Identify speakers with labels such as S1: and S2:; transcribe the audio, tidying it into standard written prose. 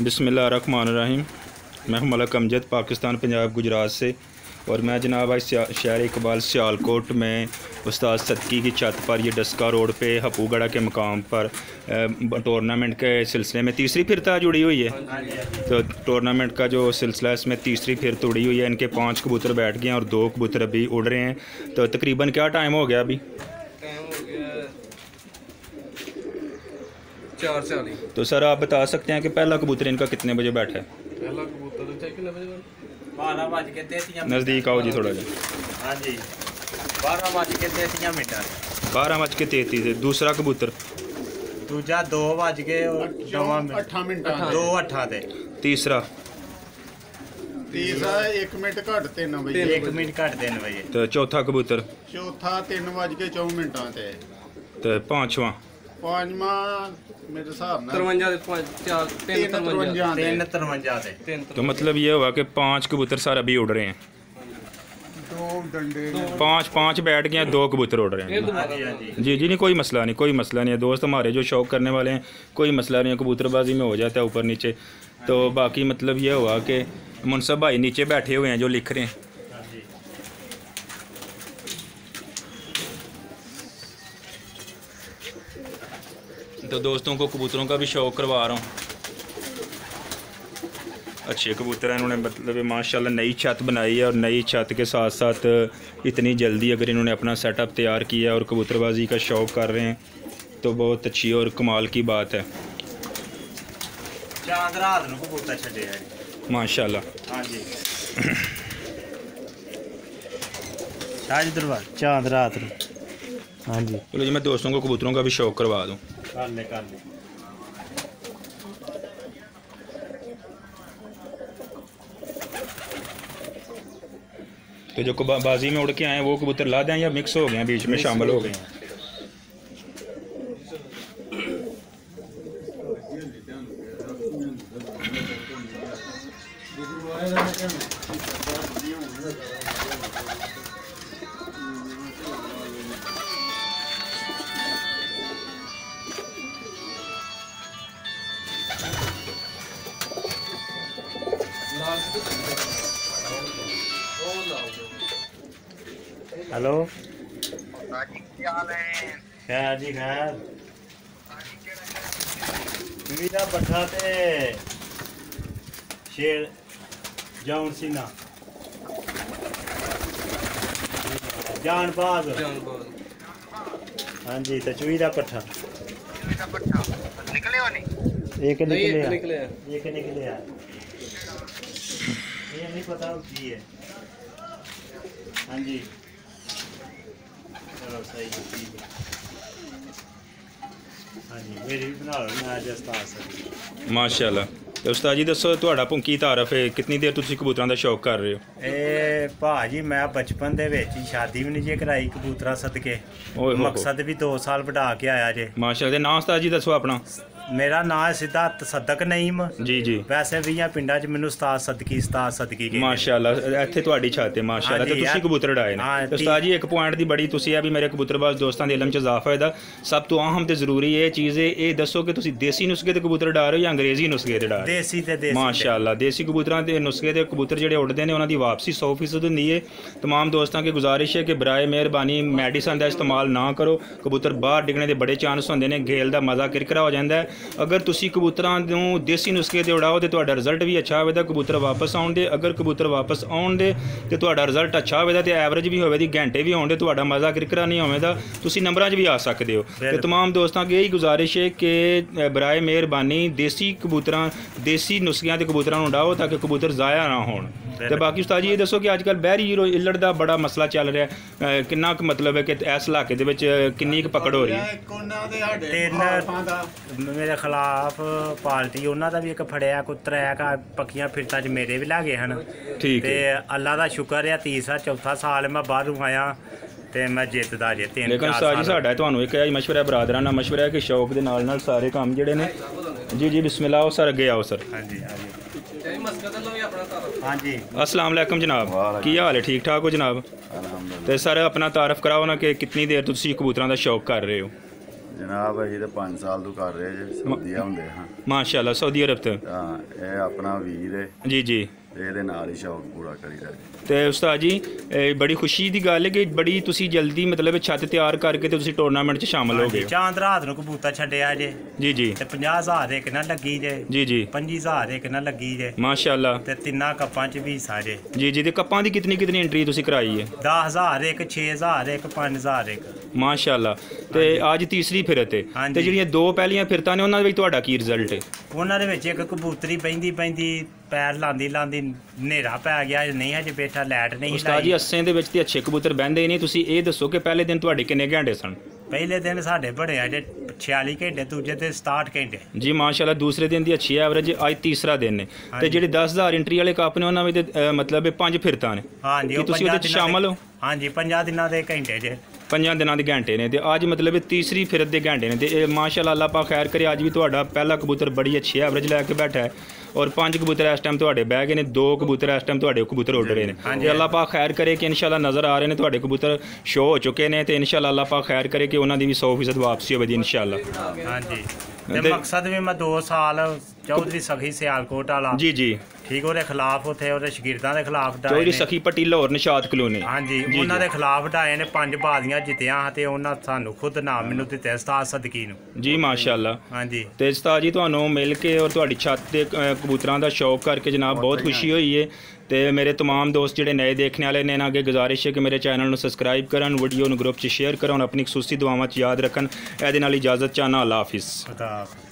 S1: बिस्मिल्लाहिर्रहमानिर्रहीम। मैं हूं मलक अमजद, पाकिस्तान, पंजाब, गुजरात से। और मैं जनाब आज शहर इकबाल सियालकोट में उस्ताद सदकी की छत पर ये डस्का रोड पे हपूगढ़ा के मकाम पर टूर्नामेंट के सिलसिले में तीसरी फिर जुड़ी हुई है। तो टूर्नामेंट का जो सिलसिला है इसमें तीसरी फिर उड़ी हुई है। इनके 5 कबूतर बैठ गए हैं और 2 कबूतर अभी उड़ रहे हैं। तो तकरीबन क्या टाइम हो गया अभी?
S2: 4:40।
S1: तो सर आप बता सकते हैं कि पहला कबूतर इनका कितने बजे बैठा है?
S2: पहला कबूतर कितने बजे?
S3: 12:33।
S1: नज़दीक आओ जी थोड़ा जी।
S3: हाँ जी, 12:33।
S1: 12:33। दूसरा कबूतर?
S3: दूजा 2:08।
S1: तीसरा?
S4: तीसरा 1 मिनट घट 3 बजे।
S3: 1 मिनट घट 3 बजे।
S1: तो चौथा कबूतर?
S4: चौथा 3:04
S1: तो पांचवा?
S4: पांचवा मेरे हिसाब नाल
S3: 3:53।
S1: तो मतलब ये हुआ कि 5 कबूतर सर अभी उड़ रहे हैं।
S4: 2 डंडे
S1: 5 बैठ गए हैं, 2 कबूतर उड़ रहे हैं। जी जी, नहीं कोई मसला नहीं, कोई मसला नहीं है दोस्त। हमारे जो शौक करने वाले हैं कोई मसला नहीं है, कबूतरबाजी में हो जाता है ऊपर नीचे। तो बाकी मतलब ये हुआ कि मुनसब भाई नीचे बैठे हुए हैं जो लिख रहे हैं। तो दोस्तों को कबूतरों का भी शौक़ करवा रहा हूँ। अच्छे कबूतर हैं, इन्होंने मतलब माशाल्लाह नई छत बनाई है। और नई छत के साथ साथ इतनी जल्दी अगर इन्होंने अपना सेटअप तैयार किया और कबूतरबाजी का शौक़ कर रहे हैं तो बहुत अच्छी और कमाल की बात है।
S3: चांद रात को कबूतर छड़े है
S1: माशाल्लाह।
S3: हाँ जी, शाह दरबार चांद रात। हाँ जी,
S1: चलो जी मैं दोस्तों को कबूतरों का भी शौक़ करवा दूँ।
S3: कर ले।
S1: तो जो बाजी में उड़ के आए हैं वो कबूतर ला दें या मिक्स हो गए हैं, बीच में शामिल हो गए हैं?
S3: हेलो,
S4: क्या हाल है?
S3: खैर जी खैर। मीरा पट्ठा ते शेर जाउन सिन्हा जानबाज। हाँ जी, तो चुई दा पट्ठा
S4: निकले हो नहीं?
S3: एक निकले
S2: निकले
S3: एक निकले ये नहीं पता की है। हाँ जी, चलो सही है, ठीक है। हाँ जी, मेरी भी बना लो, मैं आज उस्ताद सदी।
S1: माशाल्लाह। तो उस्ताद जी दसो ਤੁਹਾਡਾ ਕੀ ਤਾਰਫ ਹੈ, ਕਿੰਨੀ ਦੇਰ ਤੁਸੀਂ ਕਬੂਤਰਾਂ ਦਾ ਸ਼ੌਕ ਕਰ ਰਹੇ ਹੋ?
S3: ਇਹ ਭਾਜੀ ਮੈਂ ਬਚਪਨ ਦੇ ਵਿੱਚ ਹੀ ਸ਼ਾਦੀ ਵੀ ਨਹੀਂ ਜੇ ਕਰਾਈ ਕਬੂਤਰਾਂ ਸਦਕੇ।
S1: ਓਏ ਹੋ
S3: ਮਕਸਦ ਵੀ 2 ਸਾਲ ਵਧਾ ਕੇ ਆਇਆ ਜੇ।
S1: ਮਾਸ਼ਾਅੱਲਾ। ਤੇ ਨਾਂ ਉਸਤਾਦ ਜੀ ਦੱਸੋ ਆਪਣਾ।
S3: ਮੇਰਾ ਨਾਂ ਹੈ ਸਿੱਧਾ ਤਸੱਦਕ ਨਈਮ।
S1: ਜੀ ਜੀ,
S3: ਵੈਸੇ ਵੀ ਆ ਪਿੰਡਾਂ 'ਚ ਮੈਨੂੰ ਉਸਤਾਦ ਸਦਕੀ ਕਹਿੰਦੇ।
S1: ਮਾਸ਼ਾਅੱਲਾ। ਇੱਥੇ ਤੁਹਾਡੀ ਛੱਤ ਹੈ ਮਾਸ਼ਾਅੱਲਾ। ਤੇ ਤੁਸੀਂ ਕਬੂਤਰ ਉਡਾਏ ਨੇ। ਤੇ ਉਸਤਾਦ ਜੀ ਇੱਕ ਪੁਆਇੰਟ ਦੀ ਬੜੀ ਤੁਸੀਂ ਆ ਵੀ ਮੇਰੇ ਕਬੂਤਰਬਾਜ਼ ਦੋਸਤਾਂ ਦੇ ਇਲਮ 'ਚ ਇਜ਼ਾਫਾ ਇਹਦਾ ਸਭ ਤੋਂ ਅਹਿਮ ਤੇ ਜ਼ਰੂਰੀ ਇਹ ਚੀਜ਼ ਹੈ, ਇਹ ਦੱਸੋ ਕਿ ਤੁਸੀਂ ਦੇਸੀ ਨੁਸਖੇ ਤੇ ਕਬੂਤਰ ਉਡਾ ਰਹੇ ਹੋ ਜਾਂ ਅੰਗਰੇਜ਼ੀ ਨੁਸਖੇ ਤੇ ਉਡਾ ਰਹੇ ਹੋ?
S3: ਦੇਸੀ ਤੇ ਦੇਸੀ।
S1: माशाल्लाह। देसी कबूतरों के नुस्खे के कबूतर जोड़े उड़ते हैं उन्होंने वापसी 100% होंगी है। तमाम दोस्तों की गुजारिश है कि बराए मेहरबानी मैडिसन का इस्तेमाल ना करो। कबूतर बाहर डिगने के बड़े चांस होंगे ने, गेल का मज़ा किरकिरा हो जाता है। अगर तुसी कबूतरों को देसी नुस्खे से उड़ाओ तो रिजल्ट भी अच्छा होगा, कबूतर वापस आउण दे। अगर कबूतर वापस आउण दे तो रिजल्ट अच्छा होगा तो एवरेज भी होगी, घंटे भी आउण दे, तो मज़ा किरकिरा नहीं होगा, तुसी नंबरों भी आ सकते हो। तो तमाम दोस्तों की यही गुजारिश है कि बराए मेहरबानी देसी कबूतर देसी नुस्खियां के कबूतरों उड़ाओ ताकि कबूतर ज़ाया ना होण। तो बाकी उस्ताद जी ये दसो कि अजकल बहरी इल्लड़ का बड़ा मसला चल रहा है, कितना मतलब है कि इस इलाके दे विच किन्नी पकड़ हो रही है?
S3: 3 मेरे खिलाफ पार्टी उन्होंने भी एक फड़िया, कोई 3 पक्कियां फिरता च मेरे भी लागे हैं।
S1: ठीक है।
S3: अल्लाह का शुक्र है, तीसरा चौथा साल मैं बाहरों आया तो मैं जितदा जे 3-4
S1: लेकिन उस्ताद जी साडा तुहानू एक मशवरा बरादराना मशवरा है कि शौक के नाल सारे काम जिहड़े ने। जी जी बिस्मिल्लाह। सर अगे आओ सर।
S3: हाँ जी हाँ जी।
S1: अस्सलाम वालेकुम जनाब, की हाल है? ठीक ठाक हो जनाब? तो सर अपना तारफ कराओ ना कि कितनी देर तुसी कबूतरों का शौक कर रहे हो?
S5: ਜਨਾਬ ਅਸੀਂ ਤਾਂ 5 ਸਾਲ ਤੋਂ ਕਰ ਰਹੇ ਜੇ ਸਊਦੀਆ ਹੁੰਦੇ ਹਾਂ
S1: ਮਾਸ਼ਾਅੱਲਾ ਸਊਦੀ ਅਰਬ ਤੋਂ
S5: ਤਾਂ ਇਹ ਆਪਣਾ ਵੀਰ ਹੈ
S1: ਜੀ ਜੀ
S5: ਇਹਦੇ ਨਾਲ ਹੀ ਸ਼ੌਕ ਪੂਰਾ ਕਰੀਦਾ ਜੀ।
S1: ਤੇ ਉਸਤਾਦ ਜੀ ਇਹ ਬੜੀ ਖੁਸ਼ੀ ਦੀ ਗੱਲ ਹੈ ਕਿ ਬੜੀ ਤੁਸੀਂ ਜਲਦੀ ਮਤਲਬ ਛੱਤ ਤਿਆਰ ਕਰਕੇ ਤੇ ਤੁਸੀਂ ਟੂਰਨਾਮੈਂਟ 'ਚ ਸ਼ਾਮਲ ਹੋ ਗਏ ਹੋ।
S3: ਚਾਂਦ ਰਾਤ ਨੂੰ ਕਬੂਤਰ ਛੱਡਿਆ ਜੇ
S1: ਜੀ ਜੀ
S3: ਤੇ 50,000 ਇੱਕ ਨਾ ਲੱਗੀ ਜੇ
S1: ਜੀ ਜੀ
S3: 25,000 ਇੱਕ ਨਾ ਲੱਗੀ ਜੇ
S1: ਮਾਸ਼ਾਅੱਲਾ
S3: ਤੇ ਤਿੰਨਾਂ ਕੱਪਾਂ 'ਚ ਵੀ ਸਾਰੇ
S1: ਜੀ ਜੀ ਤੇ ਕੱਪਾਂ ਦੀ ਕਿਤਨੀ ਐਂਟਰੀ ਤੁਸੀਂ ਕਰਾਈ ਹੈ
S3: 10,000 ਇੱਕ 6,000 ਇੱਕ 5,000 ਇੱਕ
S1: ਮਾਸ਼ਾਅੱਲਾ ਤੇ ਅੱਜ ਤੀਸਰੀ ਫਿਰਤ ਹੈ
S3: ਹਾਂਜੀ।
S1: ਤੇ ਜਿਹੜੀਆਂ ਦੋ ਪਹਿਲੀਆਂ ਫਿਰਤਾਂ ਨੇ ਉਹਨਾਂ ਦੇ ਵਿੱਚ ਤੁਹਾਡਾ ਕੀ ਰਿਜ਼ਲਟ ਹੈ?
S3: ਉਹਨਾਂ ਦੇ ਵਿੱਚ ਇੱਕ ਕਬੂਤਰੀ ਪੈਂਦੀ ਪੈਰ ਲਾਂਦੀ ਹਨੇਰਾ ਪੈ ਗਿਆ ਨਹੀਂ ਹਜੇ ਬੈਠਾ ਲਾਈਟ ਨਹੀਂ
S1: ਉਸਤਾਦ ਜੀ ਅੱਸੇ ਦੇ ਵਿੱਚ ਤੇ ਅੱਛੇ ਕਬੂਤਰ ਬਹਿੰਦੇ ਹੀ ਨਹੀਂ। ਤੁਸੀਂ ਇਹ ਦੱਸੋ ਕਿ ਪਹਿਲੇ ਦਿਨ ਤੁਹਾਡੇ ਕਿੰਨੇ ਘੰਟੇ ਸਨ?
S3: ਪਹਿਲੇ ਦਿਨ ਸਾਡੇ ਬੜੇ ਆ ਜੇ 46 ਘੰਟੇ ਦੂਜੇ ਤੇ 67 ਘੰਟੇ
S1: ਜੀ ਮਾਸ਼ਾਅੱਲਾ ਦੂਸਰੇ ਦਿਨ ਦੀ ਅੱਛੀ ਐਵਰੇਜ ਅੱਜ ਤੀਸਰਾ ਦਿਨ ਨੇ ਤੇ ਜਿਹੜੇ 10,000 ਐਂਟਰੀ ਵਾਲੇ ਕੱਪ ਨੇ ਉਹਨਾਂ ਵਿੱਚ ਮਤਲਬ 5 ਫਿਰਤਾਂ ਨੇ
S3: ਹਾਂਜੀ
S1: ਕੀ ਤੁਸੀਂ ਉਹਦੇ ਵਿੱਚ ਸ਼ਾਮਲ ਹੋ?
S3: ਹਾਂਜੀ 5 ਦਿਨਾਂ ਦੇ ਘੰਟੇ ਜੇ
S1: 5 ਦਿਨਾਂ ਦੇ ਘੰਟੇ ਨੇ ਤੇ ਅੱਜ ਮਤਲਬ ਤੀਸਰੀ ਫਿਰਤ ਦੇ ਘੰਟੇ ਨੇ ਤੇ ਇਹ ਮਾਸ਼ਾਅੱਲਾ ਅੱਲਾਹ ਪਾਕ ਖੈਰ ਕਰੇ ਅੱਜ ਵੀ ਤੁਹਾਡਾ ਪਹਿਲਾ ਕਬੂਤਰ ਬੜੀ ਅੱਛੀ ਐਵਰੇਜ ਲੈ ਕੇ ਬੈਠਾ ਹੈ ਔਰ 5 ਕਬੂਤਰ ਇਸ ਟਾਈਮ ਤੁਹਾਡੇ ਬਹਿ ਗਏ ਨੇ 2 ਕਬੂਤਰ ਇਸ ਟਾਈਮ ਤੁਹਾਡੇ ਕਬੂਤਰ ਉੱਡ ਰਹੇ ਨੇ ਤੇ ਅੱਲਾਹ ਪਾਕ ਖੈਰ ਕਰੇ ਕਿ ਇਨਸ਼ਾਅੱਲਾ ਨਜ਼ਰ ਆ ਰਹੇ ਨੇ ਤੁਹਾਡੇ ਕਬੂਤਰ ਸ਼ੋ ਹੋ ਚੁੱਕੇ ਨੇ ਤੇ ਇਨਸ਼ਾਅੱਲਾ ਅੱਲਾਹ ਪਾਕ ਖੈਰ ਕਰੇ ਕਿ ਉਹਨਾਂ ਦੀ ਵੀ 100% ਵਾਪਸੀ ਹੋਵੇ ਜੀ ਇਨਸ਼ਾਅੱਲਾ।
S3: ਹਾਂਜੀ ਤੇ ਮਕਸਦ ਵੀ ਮੈਂ 2 ਸਾਲ ਚੌਧਰੀ ਸਖੀ ਸਿਆਲਕੋਟ ਵਾਲਾ
S1: ਜੀ ਜੀ
S3: ਠੀਕ ਉਹਦੇ ਖਿਲਾਫ ਉੱਥੇ ਉਹਦੇ ਸ਼ਾਗਿਰਦਾਂ ਦੇ ਖਿਲਾਫ ਡਾਏ
S1: ਚੌਧਰੀ
S3: ਨੇ।
S1: ਸਖੀ ਪੱਟੀ ਲਾਹੌਰ ਨਿਸ਼ਾਤ ਕਲੋਨੀ
S3: ਹਾਂਜੀ ਉਹਨਾਂ ਦੇ ਖਿਲਾਫ ਡਾਏ ਨੇ 5 ਬਾਜ਼ੀਆਂ ਜਿੱਤਿਆ ਤੇ ਉਹਨਾਂ ਸਾਨੂੰ ਖੁਦ ਨਾਮ ਮੈਨੂੰ ਦਿੱਤੇ ਉਸਤਾਦ ਸਦਕੀ ਨੂੰ
S1: ਜੀ ਮਾਸ਼ਾਅੱਲਾ।
S3: ਹਾਂਜੀ
S1: ਤੇ ਉਸਤਾਦ ਜੀ ਤੁਹਾਨੂੰ ਮਿਲ ਕੇ ਔਰ ਤੁਹਾਡੀ ਛੱਤ ਦੇ ਕਬੂਤਰਾਂ ਦਾ ਸ਼ੌਕ ਕਰਕੇ ਜਨਾਬ ਬਹੁਤ ਖੁਸ਼ੀ ਹੋਈ ਹੈ ਤੇ ਮੇਰੇ तमाम ਦੋਸਤ ਜਿਹੜੇ ਨਏ ਦੇਖਣ ਵਾਲੇ ਨੇ ਇਹਨਾਂ ਅੱਗੇ ਗੁਜ਼ਾਰਿਸ਼ ਹੈ ਕਿ ਮੇਰੇ ਚੈਨਲ ਨੂੰ ਸਬਸਕ੍ਰਾਈਬ ਕਰਨ ਵੀਡੀਓ ਨੂੰ ਗਰੁੱਪ 'ਚ ਸ਼ੇਅਰ ਕਰਨ ਆਪਣੀ ਖਸੂਸੀ ਦੁਆਵਾਂ 'ਚ ਯਾਦ ਰੱਖਣ। ਇਹਦੇ ਨਾਲ ਇਜਾਜ਼ਤ ਚਾਹਨਾ ਅੱਲਾਹ ਹਾਫਿਜ਼।
S3: ਖੁਦਾ ਹਾਫਿਜ਼।